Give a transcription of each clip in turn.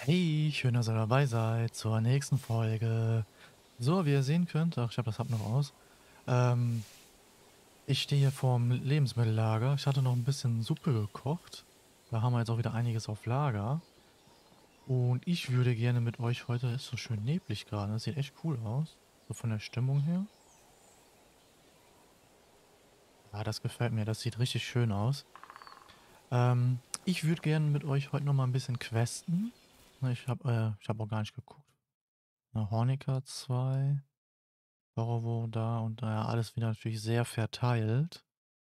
Hey, schön, dass ihr dabei seid zur nächsten Folge. So, wie ihr sehen könnt, ach, ich habe das Hub noch aus. Ähm, Ich stehe hier vorm Lebensmittellager. Ich hatte noch ein bisschen Suppe gekocht. Da haben wir jetzt auch wieder einiges auf Lager. Und ich würde gerne mit euch heute, ist so schön neblig gerade, das sieht echt cool aus. So von der Stimmung her. Ja, das gefällt mir, das sieht richtig schön aus. Ich würde gerne mit euch heute noch mal ein bisschen questen. Ich hab auch gar nicht geguckt. Hornika 2. Borowo da und da, ja, alles wieder natürlich sehr verteilt.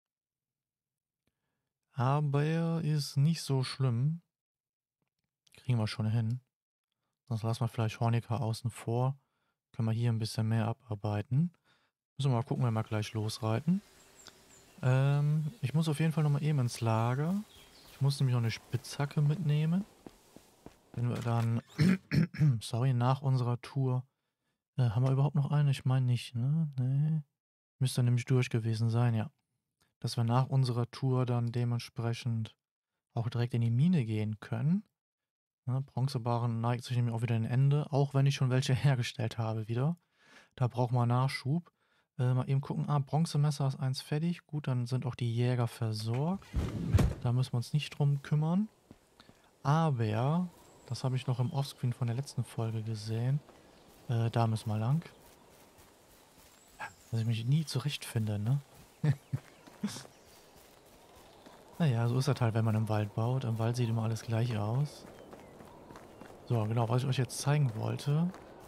Aber ist nicht so schlimm. Kriegen wir schon hin. Sonst lassen wir vielleicht Hornika außen vor. Können wir hier ein bisschen mehr abarbeiten. Müssen wir mal gucken, wenn wir gleich losreiten. Ich muss auf jeden Fall nochmal eben ins Lager. Ich muss nämlich noch eine Spitzhacke mitnehmen. Wenn wir dann, sorry, nach unserer Tour. Haben wir überhaupt noch eine? Ich meine nicht, ne? Nee. Müsste nämlich durch gewesen sein, ja. Dass wir nach unserer Tour dann dementsprechend auch direkt in die Mine gehen können. Ne, Bronzebarren neigt sich nämlich auch wieder ein Ende, auch wenn ich schon welche hergestellt habe wieder. Da braucht man Nachschub. Mal eben gucken. Ah, Bronzemesser ist eins fertig. Gut, dann sind auch die Jäger versorgt. Da müssen wir uns nicht drum kümmern. Aber, das habe ich noch im Offscreen von der letzten Folge gesehen. Da müssen wir lang. Dass ich mich nie zurechtfinde, ne? Naja, so ist das halt, wenn man im Wald baut. Im Wald sieht immer alles gleich aus. So, genau, was ich euch jetzt zeigen wollte.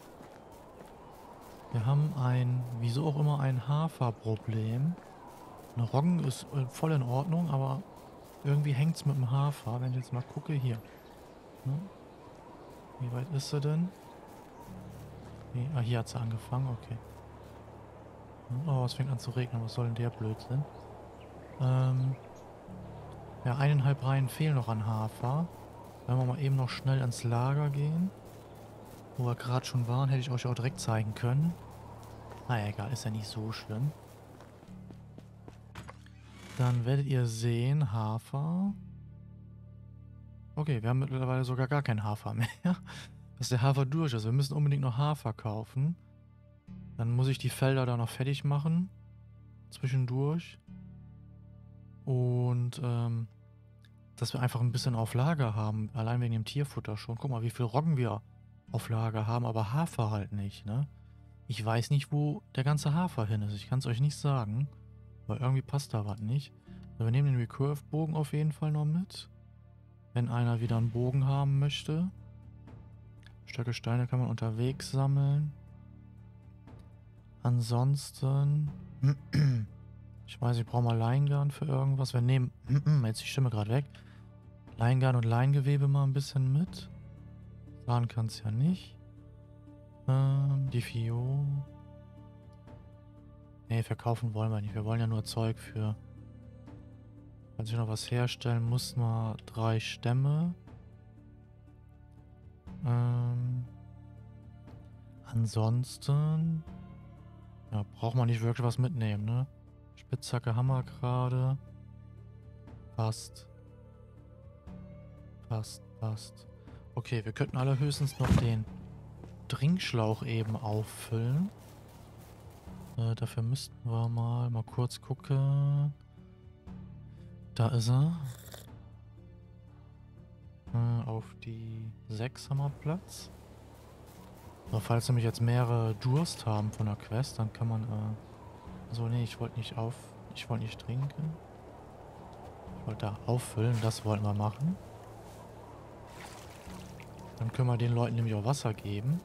Wir haben wieso auch immer, ein Haferproblem. Eine Roggen ist voll in Ordnung, aber irgendwie hängt es mit dem Hafer. Wenn ich jetzt mal gucke, hier. Ne? Wie weit ist sie denn? Hier hat sie angefangen, okay. Oh, es fängt an zu regnen, was soll denn der Blödsinn? Ähm, ja, 1,5 Reihen fehlen noch an Hafer. Wenn wir mal eben noch schnell ins Lager gehen, wo wir gerade schon waren, hätte ich euch auch direkt zeigen können. Naja, egal, ist ja nicht so schlimm. Dann werdet ihr sehen, Hafer. Okay, wir haben mittlerweile sogar gar kein Hafer mehr. Dass der Hafer durch ist. Wir müssen unbedingt noch Hafer kaufen. Dann muss ich die Felder da noch fertig machen. Zwischendurch. Und, dass wir einfach ein bisschen auf Lager haben. Allein wegen dem Tierfutter schon. Guck mal, wie viel Roggen wir auf Lager haben, aber Hafer halt nicht, ne? Ich weiß nicht, wo der ganze Hafer hin ist. Ich kann es euch nicht sagen. Aber irgendwie passt da was nicht. So, wir nehmen den Recurve-Bogen auf jeden Fall noch mit. Wenn einer wieder einen Bogen haben möchte. Stöcke, Steine kann man unterwegs sammeln. Ansonsten... Ich weiß, ich brauche mal Leingarn für irgendwas. Wir nehmen... Jetzt die Stimme gerade weg. Leingarn und Leingewebe mal ein bisschen mit. Sagen kann es ja nicht. Die Fio... Nee, verkaufen wollen wir nicht. Wir wollen ja nur Zeug für... Falls ich noch was herstellen muss, mal 3 Stämme. Ansonsten... Ja, braucht man nicht wirklich was mitnehmen, ne? Spitzhacke haben wir gerade. Passt. Passt, passt. Okay, wir könnten allerhöchstens noch den Trinkschlauch eben auffüllen. Dafür müssten wir mal kurz gucken. Da ist er. Auf die 6 haben wir Platz. So, falls nämlich jetzt mehrere Durst haben von der Quest, dann kann man... Also nee, ich wollte nicht Ich wollte nicht trinken. Ich wollte da auffüllen, das wollten wir machen. Dann können wir den Leuten nämlich auch Wasser geben.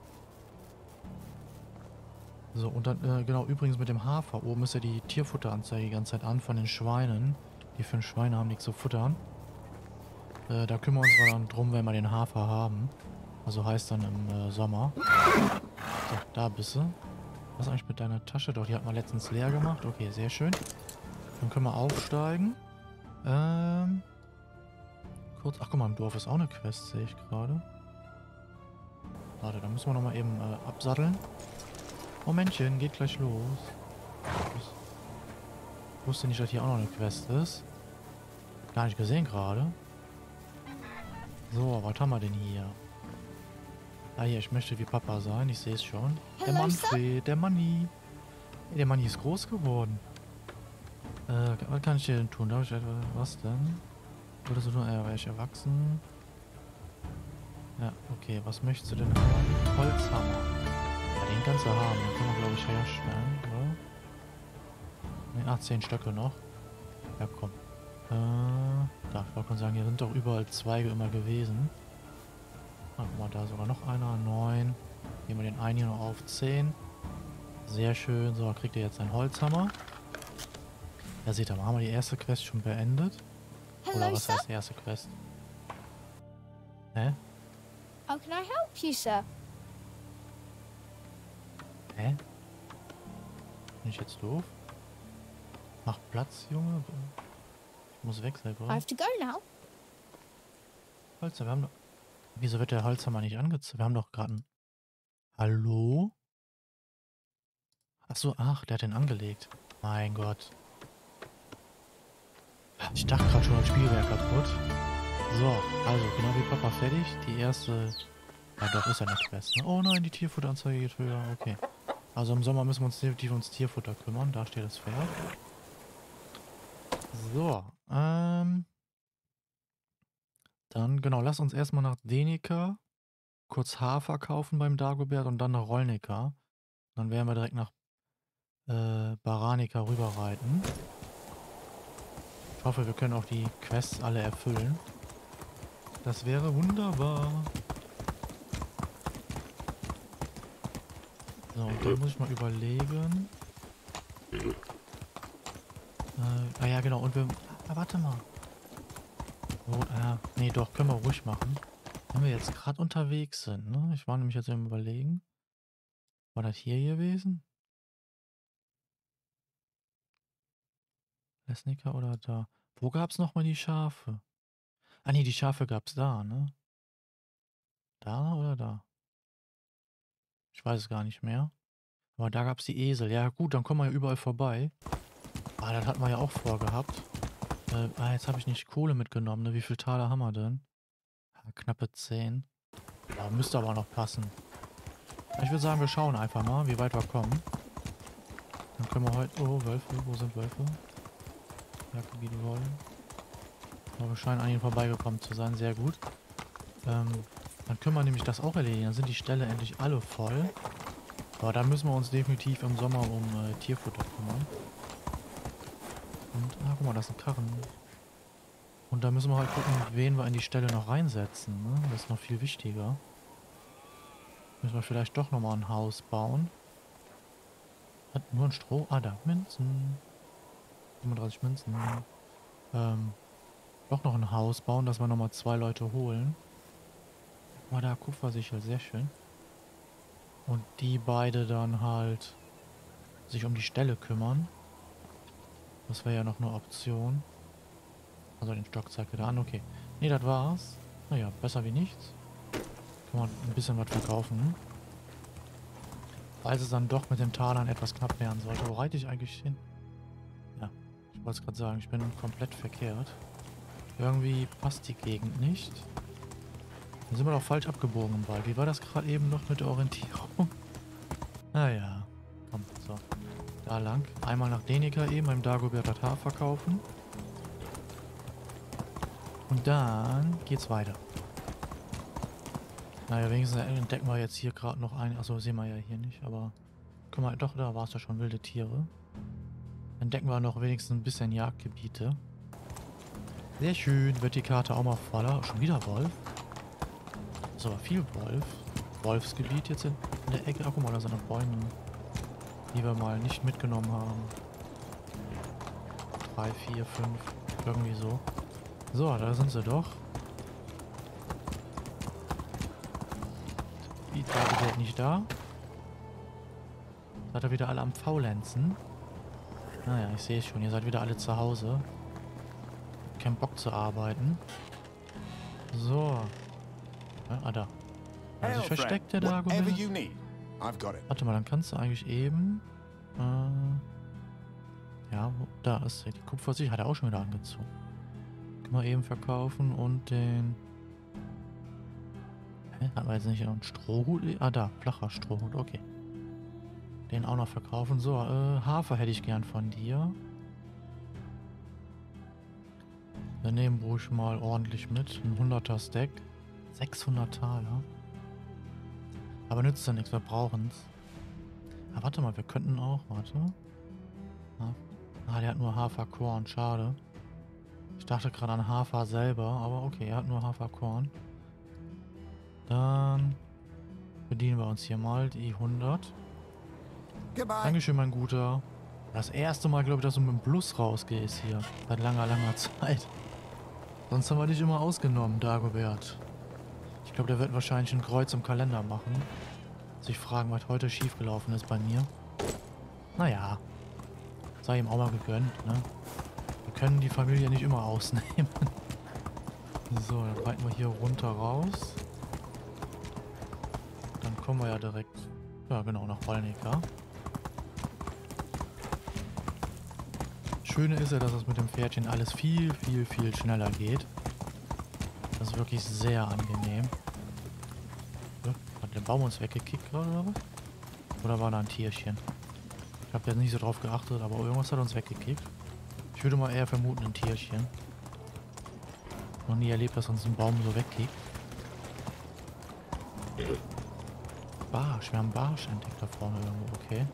So, und dann, genau, übrigens mit dem Hafer. Oben ist ja die Tierfutteranzeige die ganze Zeit an von den Schweinen. Die 5 Schweine haben nichts zu futtern. Da kümmern wir uns dann drum, wenn wir den Hafer haben. Also heißt dann im Sommer. So, da bist du. Was eigentlich mit deiner Tasche? Doch, die hat man letztens leer gemacht. Okay, sehr schön. Dann können wir aufsteigen. Kurz. Ach, guck mal, im Dorf ist auch eine Quest, sehe ich gerade. Warte, da müssen wir nochmal eben absatteln. Momentchen, geht gleich los. Ich wusste nicht, dass hier auch noch eine Quest ist. Gar nicht gesehen gerade. So, was haben wir denn hier? Ah ja, ich möchte wie Papa sein. Ich sehe es schon. Der Hello, sir. Manfred, der Manni. Hey, der Manni ist groß geworden. Was kann ich dir denn tun? Darf ich etwas? Was denn? Würdest du nur, wäre ich erwachsen? Ja, okay. Was möchtest du denn haben? Holzhammer. Ja, den kannst du haben. Den können wir, glaube ich, herstellen, oder? Ne, 10 Stöcke noch. Ja, komm. Da, ich wollte schon sagen, hier sind doch überall Zweige immer gewesen. Ah, guck mal, da sogar noch einer. 9. Gehen wir den einen hier noch auf 10. Sehr schön. So, kriegt ihr jetzt einen Holzhammer. Ja, seht ihr mal, haben wir die erste Quest schon beendet? Oder Hello, was sir. heißt die erste Quest? Hä? How can I help you, sir? Hä? Bin ich jetzt doof? Mach Platz, Junge. Ich muss wechseln, I oder? have to go now. Holzer, wir haben doch... Wieso wird der Holzhammer nicht angezeigt? Wir haben doch gerade einen... Hallo? Achso, ach, der hat den angelegt. Mein Gott. Ich dachte gerade schon, das Spiel wäre kaputt. So, also genau wie Papa fertig. Die erste... Ja doch, ist ja eine Quest, ne? Oh nein, die Tierfutteranzeige geht höher. Okay. Also im Sommer müssen wir uns definitiv ums Tierfutter kümmern. Da steht das Pferd. So, dann, genau, lass uns erstmal nach Denica kurz Hafer kaufen beim Dagobert und dann nach Rollnica. Dann werden wir direkt nach Baranica rüberreiten. Ich hoffe, wir können auch die Quests alle erfüllen. Das wäre wunderbar. So, und dann muss ich mal überlegen. Ah ja, genau, und wir... Ah, warte mal. Oh, nee, doch, können wir ruhig machen. Wenn wir jetzt gerade unterwegs sind, ne? Ich war nämlich jetzt im Überlegen. War das hier gewesen? Lesnica oder da? Wo gab's nochmal die Schafe? Ah nee, die Schafe gab's da, ne? Da oder da? Ich weiß es gar nicht mehr. Aber da gab's die Esel. Ja gut, dann kommen wir ja überall vorbei. Ah, das hatten wir ja auch vorgehabt. Jetzt habe ich nicht Kohle mitgenommen, ne? Wie viel Taler haben wir denn? Ja, knappe 10. Ja, müsste aber noch passen. Ich würde sagen, wir schauen einfach mal, wie weit wir kommen. Dann können wir heute... Oh, Wölfe. Wo sind Wölfe? Jagdgebiet wollen. Aber wir scheinen an ihnen vorbeigekommen zu sein. Sehr gut. Dann können wir nämlich das auch erledigen. Dann sind die Ställe endlich alle voll. Aber dann müssen wir uns definitiv im Sommer um Tierfutter kümmern. Und, guck mal, das sind Karren. Und da müssen wir halt gucken, wen wir in die Ställe noch reinsetzen. Ne? Das ist noch viel wichtiger. Müssen wir vielleicht doch nochmal ein Haus bauen. Hat nur ein Stroh. Ah, da. Münzen. 35 Münzen. Doch noch ein Haus bauen, dass wir nochmal 2 Leute holen. Oh, da Kupfersichel. Sehr schön. Und die beide dann halt sich um die Ställe kümmern. Das wäre ja noch eine Option. Also den Stock zeigt wieder an, okay. Nee, das war's. Naja, besser wie nichts. Kann man ein bisschen was verkaufen. Falls es dann doch mit den Talern etwas knapp werden sollte. Wo reite ich eigentlich hin? Ja, ich wollte es gerade sagen, ich bin komplett verkehrt. Irgendwie passt die Gegend nicht. Dann sind wir doch falsch abgebogen im Wald. Wie war das gerade eben noch mit der Orientierung? Naja, komm, so. Da lang. Einmal nach Denica eben beim Dagobert Tatar verkaufen. Und dann geht's weiter. Naja, wenigstens entdecken wir jetzt hier gerade noch einen. Achso, sehen wir ja hier nicht, aber... Guck mal, doch, da war es ja schon, wilde Tiere. Entdecken wir noch wenigstens ein bisschen Jagdgebiete. Sehr schön, wird die Karte auch mal voller. Schon wieder Wolf. Das ist aber viel Wolf. Wolfsgebiet jetzt in der Ecke. Ach, guck mal, da sind noch Bäume, die wir mal nicht mitgenommen haben. 3, 4, 5, irgendwie so. So, da sind sie doch. Die Dagobert nicht da. Seid ihr wieder alle am Faulenzen? Naja, ich sehe es schon. Ihr seid wieder alle zu Hause. Kein Bock zu arbeiten. So. Ja, da. Also sich versteckt der Dagobert. Warte mal, dann kannst du eigentlich eben... ja, da ist die Kupfersicht. Hat er auch schon wieder angezogen. Können wir eben verkaufen und den... Hä? Hatten wir jetzt nicht einen Strohhut? Ah, da, flacher Strohhut, okay. Den auch noch verkaufen. So, Hafer hätte ich gern von dir. Wir nehmen ruhig mal ordentlich mit. Ein 100er Stack. 600 Taler. Aber nützt ja nichts, wir brauchen es. Ah, warte mal, wir könnten auch, warte. Ah, der hat nur Haferkorn, schade. Ich dachte gerade an Hafer selber, aber okay, er hat nur Haferkorn. Dann bedienen wir uns hier mal die 100. Dankeschön, mein Guter. Das erste Mal, glaube ich, dass du mit dem Plus rausgehst hier. Seit langer, langer Zeit. Sonst haben wir dich immer ausgenommen, Dagobert. Ich glaube, der wird wahrscheinlich ein Kreuz im Kalender machen. Sich fragen, was heute schiefgelaufen ist bei mir. Naja. Sei ihm auch mal gegönnt, ne? Wir können die Familie nicht immer ausnehmen. So, dann reiten wir hier runter raus. Dann kommen wir ja direkt, ja genau, nach Rolnica. Schöne ist ja, dass es mit dem Pferdchen alles viel, viel, viel schneller geht. Das ist wirklich sehr angenehm. Hat der Baum uns weggekickt gerade oder was? Oder war da ein Tierchen? Ich habe jetzt nicht so drauf geachtet, aber irgendwas hat uns weggekickt. Ich würde mal eher vermuten, ein Tierchen. Noch nie erlebt, dass uns ein Baum so wegkickt. Barsch, wir haben Barsch entdeckt da vorne irgendwo, okay.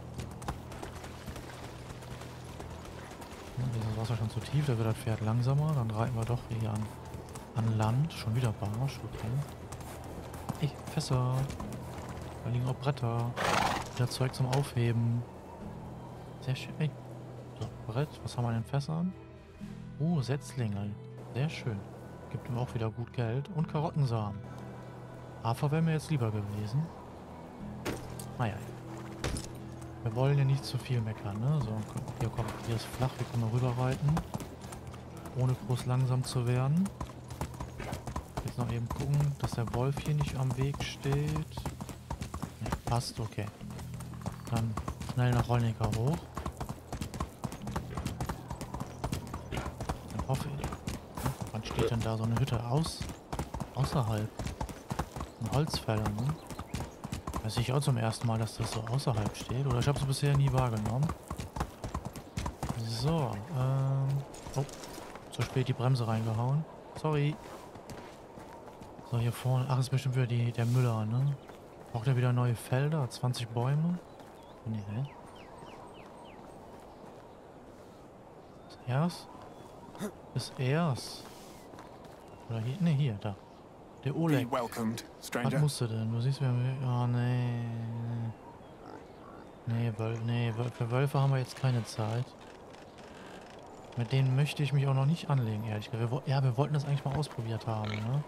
Ist das Wasser schon zu tief, da wird das Pferd langsamer. Dann reiten wir doch hier an Land. Schon wieder Barsch, okay. Ey, Fässer. Da liegen auch Bretter. Wieder Zeug zum Aufheben. Sehr schön. Ey. So, Brett. Was haben wir in den Fässern? Oh, Setzlinge. Sehr schön. Gibt ihm auch wieder gut Geld. Und Karottensamen. Hafer wäre mir jetzt lieber gewesen. Naja. Wir wollen ja nicht zu viel meckern, ne? So, hier kommt, hier ist flach, hier können wir rüber reiten. Ohne groß langsam zu werden. Jetzt noch eben gucken, dass der Wolf hier nicht am Weg steht. Ne, passt, okay. Dann schnell nach Rolnica hoch. Dann hoffe ich. Wann steht denn da so eine Hütte außerhalb? Ein Holzfäller, ne? Das sehe ich auch zum ersten Mal, dass das so außerhalb steht. Oder ich habe es bisher nie wahrgenommen. So, oh, zu spät die Bremse reingehauen. Sorry. So, hier vorne. Ach, ist bestimmt wieder der Müller, ne? Braucht er wieder neue Felder? 20 Bäume? Nee, hä? Ist er's? Ist er's? Oder hier? Ne, hier, da. Der Oleg. Was musst du denn? Du siehst, wir haben... Oh, nee. Nee, für Wölfe haben wir jetzt keine Zeit. Mit denen möchte ich mich auch noch nicht anlegen, ehrlich gesagt. Ja, wir wollten das eigentlich mal ausprobiert haben, ne?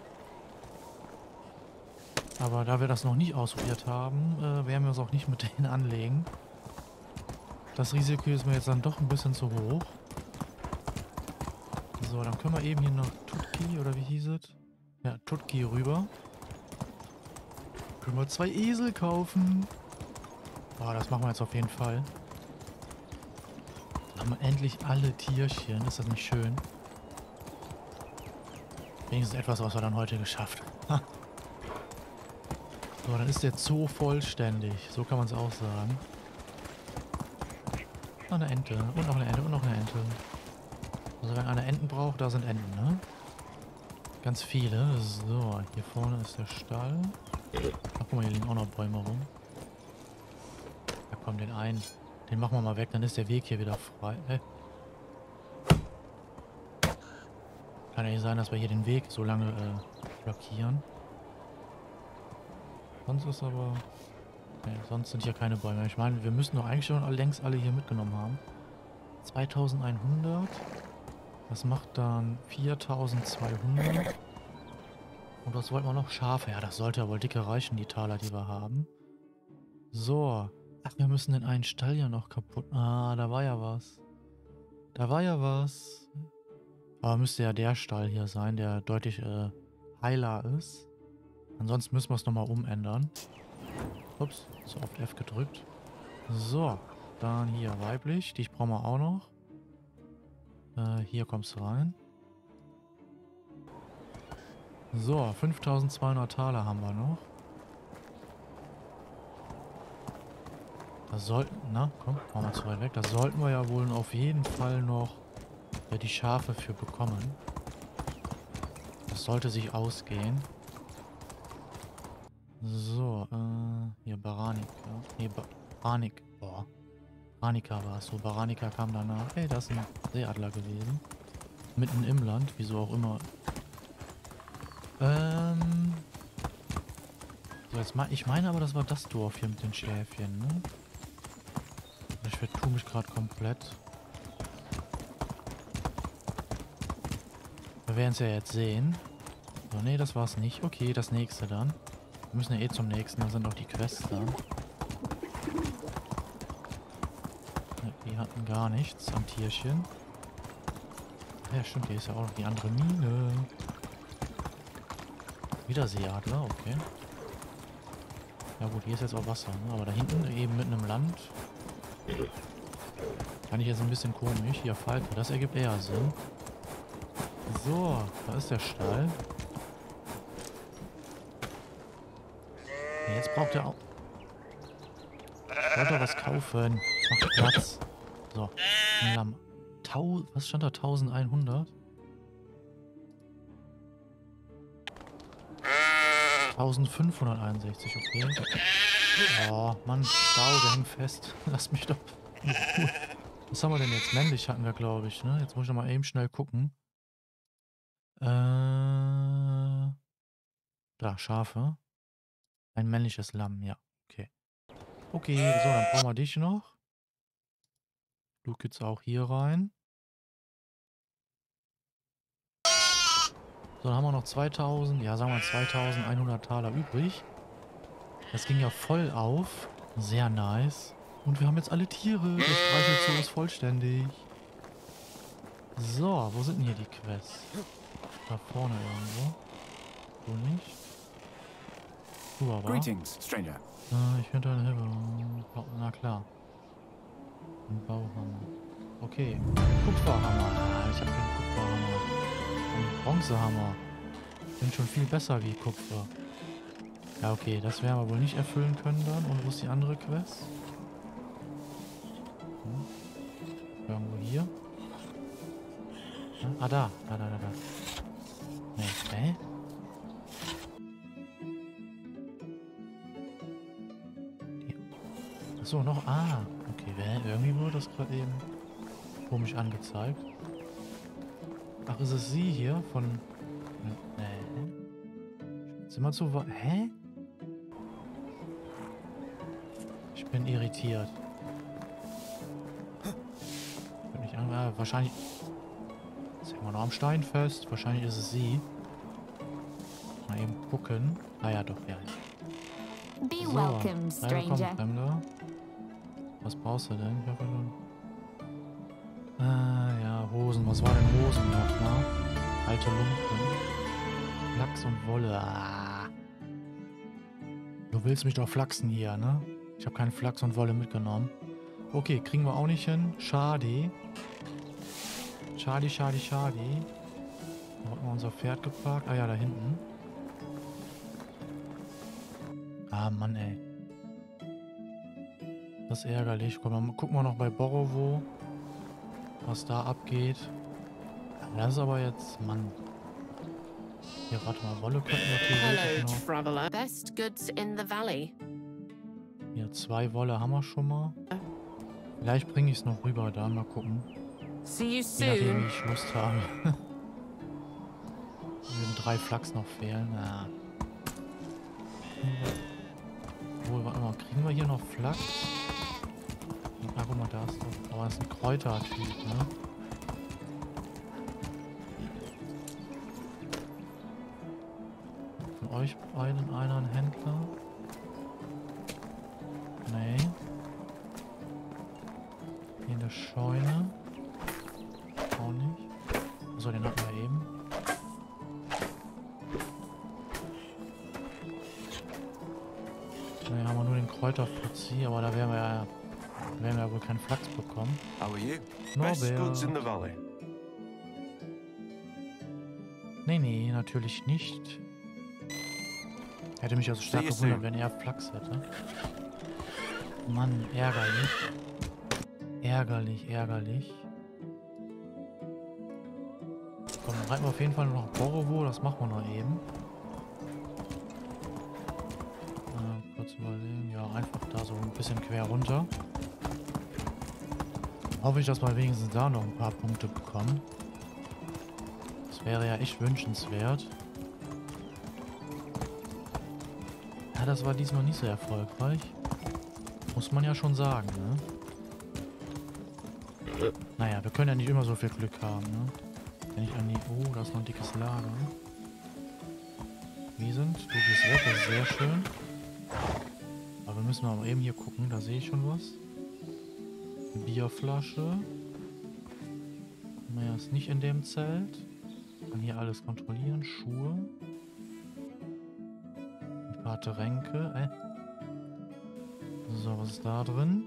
Aber da wir das noch nicht ausprobiert haben, werden wir uns auch nicht mit denen anlegen. Das Risiko ist mir jetzt dann doch ein bisschen zu hoch. So, dann können wir eben hier nach Tutki, oder wie hieß es? Ja, Tutki rüber. Können wir 2 Esel kaufen. Boah, das machen wir jetzt auf jeden Fall. Dann haben wir endlich alle Tierchen. Ist das nicht schön? Wenigstens etwas, was wir dann heute geschafft haben. So, dann ist der Zoo vollständig. So kann man es auch sagen. Noch eine Ente. Und noch eine Ente. Und noch eine Ente. Also wenn einer Enten braucht, da sind Enten, ne? Ganz viele. So, hier vorne ist der Stall. Ach, guck mal, hier liegen auch noch Bäume rum. Ja komm, den einen. Den machen wir mal weg, dann ist der Weg hier wieder frei. Hey. Kann ja nicht sein, dass wir hier den Weg so lange blockieren. Sonst ist aber... Nee, sonst sind hier keine Bäume. Ich meine, wir müssen doch eigentlich schon längst alle hier mitgenommen haben. 2100. Das macht dann 4200. Und was wollten wir noch? Schafe. Ja, das sollte ja wohl dicke reichen, die Taler, die wir haben. So. Ach, wir müssen den einen Stall ja noch kaputt... Ah, da war ja was. Da war ja was. Aber müsste ja der Stall hier sein, der deutlich heiler ist. Ansonsten müssen wir es nochmal umändern. Ups, so oft F gedrückt. So, dann hier weiblich. Dich brauchen wir auch noch. Hier kommst du rein. So, 5200 Taler haben wir noch. Da sollten, na, komm, machen wir zu weit weg. Da sollten wir ja wohl auf jeden Fall noch die Schafe für bekommen. Das sollte sich ausgehen. So, hier Baranika. Nee, Baranik. Boah. Baranika war es so. Baranika kam danach. Ey, das ist ein Seeadler gewesen. Mitten im Land, wieso auch immer. So, jetzt ich meine aber, das war das Dorf hier mit den Schäfchen, ne? Ich vertue mich gerade komplett. Wir werden es ja jetzt sehen. So, nee, das war's nicht. Okay, das nächste dann. Wir müssen ja eh zum nächsten, da sind auch die Quests da. Ja, die hatten gar nichts am Tierchen. Ja, stimmt, hier ist ja auch noch die andere Mine. Wieder Seeadler, okay. Ja gut, hier ist jetzt auch Wasser, ne? Aber da hinten eben mitten im Land. Fand ich jetzt ein bisschen komisch. Hier, Falke, das ergibt eher Sinn. So, da ist der Stall. Ja, jetzt braucht er auch... Ich wollte doch was kaufen. Macht Platz. So, ein Lamm. Was stand da? 1100? 1561, okay. Oh, Mann, Stau, der hängt fest. Lass mich doch in Ruhe. Was haben wir denn jetzt? Männlich hatten wir, glaube ich, ne? Jetzt muss ich noch mal eben schnell gucken. Da, Schafe. Ein männliches Lamm, ja. Okay. Okay, so, dann brauchen wir dich noch. Du geht's auch hier rein. So, dann haben wir noch 2000, ja, sagen wir 2100 Taler übrig. Das ging ja voll auf. Sehr nice. Und wir haben jetzt alle Tiere. Der Streichelzoo ist vollständig. So, wo sind denn hier die Quests? Da vorne irgendwo. Wo nicht? Du aber. Greetings, stranger. Ich finde eine Hilfe. Na klar. Ein Bauhammer. Okay. Kupferhammer. Ah, ich habe keinen Kupferhammer. Ein Bronzehammer. Sind schon viel besser wie Kupfer. Ja, okay. Das werden wir wohl nicht erfüllen können dann. Und wo ist die andere Quest? Irgendwo hier. Ah, da. Da. Nee, hä? Achso, noch. Ah, okay. Irgendwie wurde das gerade eben komisch angezeigt. Ach, ist es sie hier von... Nee. Sind wir zu... Hä? Ich bin irritiert. Bin nicht an... wahrscheinlich... Jetzt hängen wir noch am Stein fest. Wahrscheinlich ist es sie. Mal eben gucken. Ah ja, doch, ja. Be So, welcome, komm, stranger. Fremder. Was brauchst du denn? Ich hoffe schon. Ja, Hosen. Was war denn Hosen nochmal? Alte Lumpen. Flachs und Wolle. Ah. Du willst mich doch flachsen hier, ne? Ich habe keinen Flachs und Wolle mitgenommen. Okay, kriegen wir auch nicht hin. Schade. Schade. Da hatten wir unser Pferd geparkt. Ah ja, da hinten. Ah, Mann, ey. Das ist ärgerlich. Gucken wir noch bei Borovo, was da abgeht. Das ist aber jetzt... Mann. Hier, warte mal. Wolle könnten wir theoretisch Hello, noch... traveler. Best goods in the valley. Hier, 2 Wolle haben wir schon mal. Vielleicht bringe ich es noch rüber da. Mal gucken. See you Je nachdem, wie soon. ich Lust habe. Würden 3 Flachs noch fehlen. Na. Obwohl, warte mal. Kriegen wir hier noch Flachs? Ah, guck mal, da ist doch... Oh, das ist ein Kräutertyp, ne? Von euch beiden einer ein Händler? Nee. Hier eine Scheune. Auch nicht. So, den hatten wir eben. Ne, haben wir nur den Kräuterfuzzi, aber da werden wir ja wohl keinen Flachs bekommen. How are you? Best goods in Norbert. the valley. Nee, natürlich nicht. Hätte mich also stark See you gewundert, soon. wenn er Flachs hätte. Mann, ärgerlich. Ärgerlich. Komm, dann reiten wir auf jeden Fall noch Borovo. Das machen wir noch eben. Kurz überlegen. Ja, einfach da so ein bisschen quer runter. Hoffe ich, dass wir wenigstens da noch ein paar Punkte bekommen. Das wäre ja echt wünschenswert. Ja, das war diesmal nicht so erfolgreich. Muss man ja schon sagen, ne? Naja, wir können ja nicht immer so viel Glück haben, ne? Wenn ich an die... Oh, da ist noch ein dickes Lager. Du gehst weg, das ist sehr schön. Aber wir müssen mal eben hier gucken, da sehe ich schon was. Eine Bierflasche. Mehr ist nicht in dem Zelt. Kann hier alles kontrollieren. Schuhe. Ein paar Tränke. So, was ist da drin?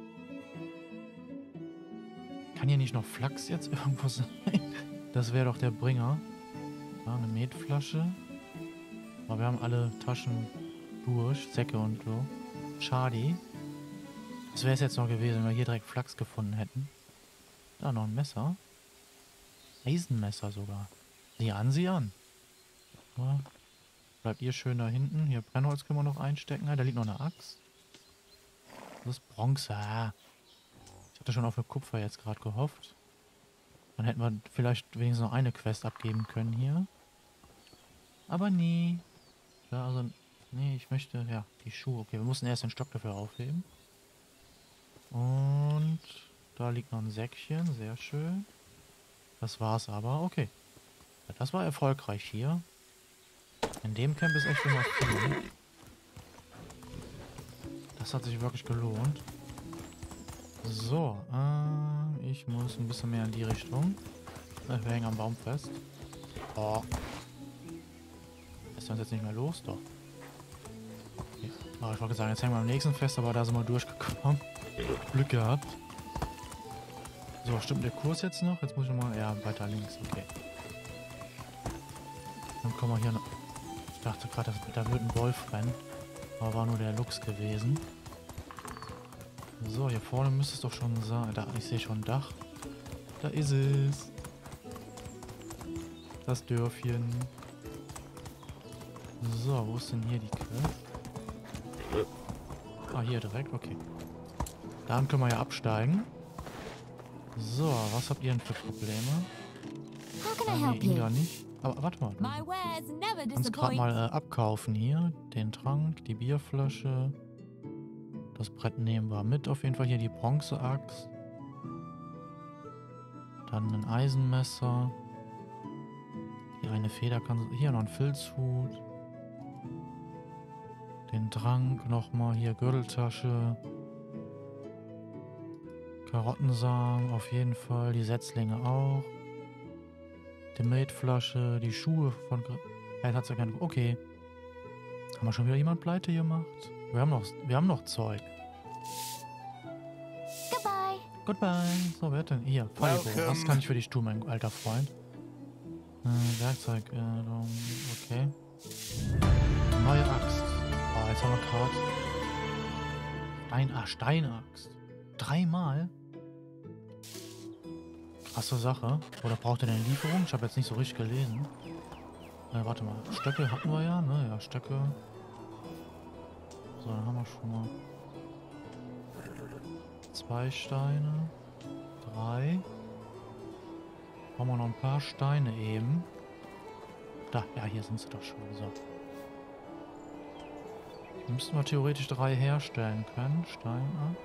Kann hier nicht noch Flachs jetzt irgendwo sein? Das wäre doch der Bringer. Ja, eine Metflasche. Aber wir haben alle Taschen durch. Säcke und so. Schade. Das wäre es jetzt noch gewesen, wenn wir hier direkt Flachs gefunden hätten. Da noch ein Messer. Eisenmesser sogar. Sieh an. Ja. Bleibt ihr schön da hinten. Hier Brennholz können wir noch einstecken. Da liegt noch eine Axt. Das ist Bronze. Ich hatte schon auf eine Kupfer jetzt gerade gehofft. Dann hätten wir vielleicht wenigstens noch eine Quest abgeben können hier. Aber nee. Ja, also, nee, ich möchte, ja, die Schuhe. Okay, wir mussten erst den Stock dafür aufheben. Und da liegt noch ein Säckchen. Sehr schön. Das war's aber. Okay. Ja, das war erfolgreich hier. In dem Camp ist echt immer viel. Das hat sich wirklich gelohnt. So, ich muss ein bisschen mehr in die Richtung. Wir hängen am Baum fest. Oh. Ist uns jetzt nicht mehr los, doch. Okay. Oh, ich wollte sagen, jetzt hängen wir am nächsten fest, aber da sind wir durchgekommen. Glück gehabt. So, stimmt der Kurs jetzt noch? Jetzt muss ich nochmal... Ja, weiter links, okay. Dann kommen wir hier noch... Ich dachte gerade, da wird ein Wolf rennen. Aber war nur der Luchs gewesen. So, hier vorne müsste es doch schon sein. Da, ich sehe schon ein Dach. Da ist es. Das Dörfchen. So, wo ist denn hier die Quest? Ah, hier direkt, okay. Dann können wir ja absteigen. So, was habt ihr denn für Probleme? How can I Nee, help you? Inga nicht. Aber warte mal. My wares never Du kannst gerade disappoint. mal abkaufen hier. Den Trank, die Bierflasche. Das Brett nehmen wir mit. Auf jeden Fall hier die Bronzeaxt. Dann ein Eisenmesser. Die eine Feder kann... Hier noch ein Filzhut. Den Trank nochmal. Hier Gürteltasche. Karottensamen auf jeden Fall. Die Setzlinge auch. Die Metflasche. Die Schuhe von... Vielleicht hat's ja keine... Okay. Haben wir schon wieder jemand pleite gemacht? Wir haben noch Zeug. Goodbye. Goodbye. So, wer hat denn? Hier, Feuerbogen. Was Welcome. kann ich für dich tun, mein alter Freund? Werkzeug. Okay. Neue Axt. Oh, jetzt haben wir gerade... Steinaxt. 3-mal? Krasse Sache. Oder braucht er eine Lieferung? Ich habe jetzt nicht so richtig gelesen. Warte mal. Stöcke hatten wir ja, ne? Ja, Stöcke. So, dann haben wir schon mal 2 Steine. 3. Brauchen wir noch ein paar Steine eben. Da, ja, hier sind sie doch schon. So. Müssten wir theoretisch 3 herstellen können. Steinaxt.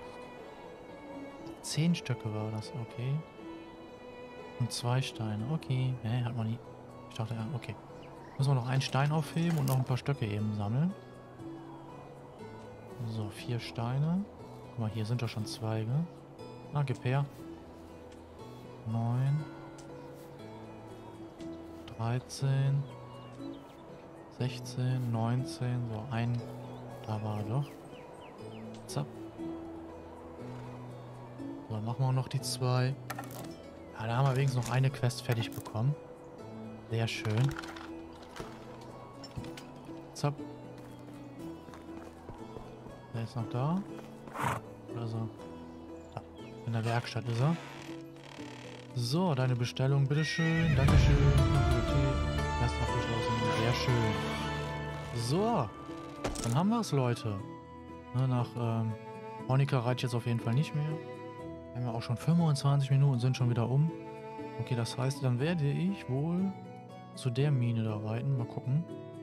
10 Stöcke war das, okay. Und 2 Steine, okay. Hä, hat man nie. Ich dachte, ja, okay. Müssen wir noch einen Stein aufheben und noch ein paar Stöcke eben sammeln. So, 4 Steine. Guck mal, hier sind doch schon Zweige. Ah, gib her. 9. 13. 16, 19. So, ein. Da war er doch. Zapp. So, dann machen wir noch die 2. Ja, da haben wir wenigstens noch eine Quest fertig bekommen. Sehr schön. Zap. Der ist noch da. Oder so. Da. In der Werkstatt ist er. So, deine Bestellung, bitteschön. Dankeschön. Bibliothek. Erst abgeschlossen. Sehr schön. So. Dann haben wir es, Leute. Ne, nach Honika reicht jetzt auf jeden Fall nicht mehr. Haben wir auch schon 25 Minuten, sind schon wieder um. Okay, das heißt, dann werde ich wohl zu der Mine da reiten. Mal gucken.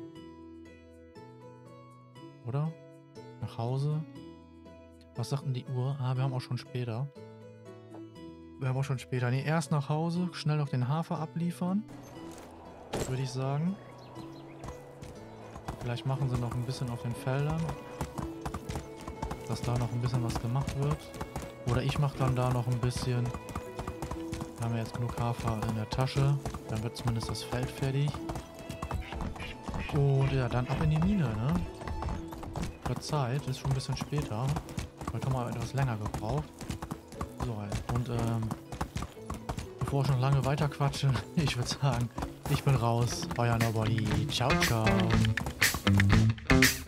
Oder? Nach Hause. Was sagt denn die Uhr? Ah, wir haben auch schon später. Nee, erst nach Hause, schnell noch den Hafer abliefern. Würde ich sagen. Vielleicht machen sie noch ein bisschen auf den Feldern. Dass da noch ein bisschen was gemacht wird. Oder ich mache dann da noch ein bisschen. Da haben wir jetzt genug Hafer in der Tasche. Dann wird zumindest das Feld fertig. Und ja, dann ab in die Mine, ne? Wird Zeit, ist schon ein bisschen später. Heute haben wir etwas länger gebraucht. So, und bevor ich noch lange weiter quatsche, ich würde sagen, ich bin raus. Euer Nobody. Ciao, ciao.